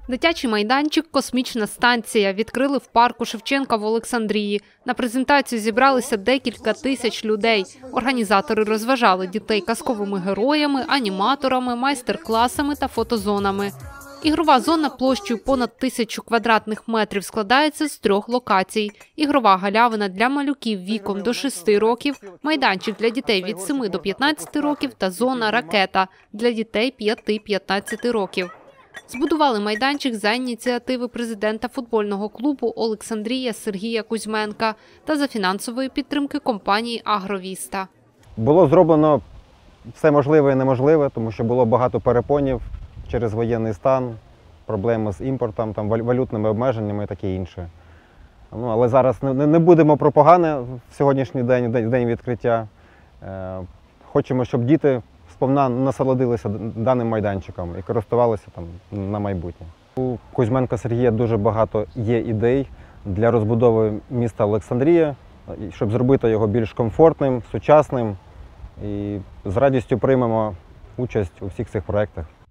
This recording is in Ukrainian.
Дитячий майданчик «Космічна станція» відкрили в парку Шевченка в Олександрії. На презентацію зібралися декілька тисяч людей. Організатори розважали дітей казковими героями, аніматорами, майстер-класами та фотозонами. Ігрова зона площею понад 1000 квадратних метрів складається з 3 локацій. Ігрова галявина для малюків віком до 6 років, майданчик для дітей від 7 до 15 років та зона «Ракета» для дітей 5-15 років. Збудували майданчик за ініціативи президента футбольного клубу «Олександрія» Сергія Кузьменка та за фінансової підтримки компанії «Агровіста». Було зроблено все можливе і неможливе, тому що було багато перепонів через воєнний стан, проблеми з імпортом, валютними обмеженнями і таке інше. Але зараз не будемо про погане в сьогоднішній день, день відкриття. Хочемо, щоб діти сповна насолодилися даним майданчиком і користувалися на майбутнє. У Кузьменка Сергія дуже багато є ідей для розбудови міста Олександрія, щоб зробити його більш комфортним, сучасним. І з радістю приймемо участь у всіх цих проєктах.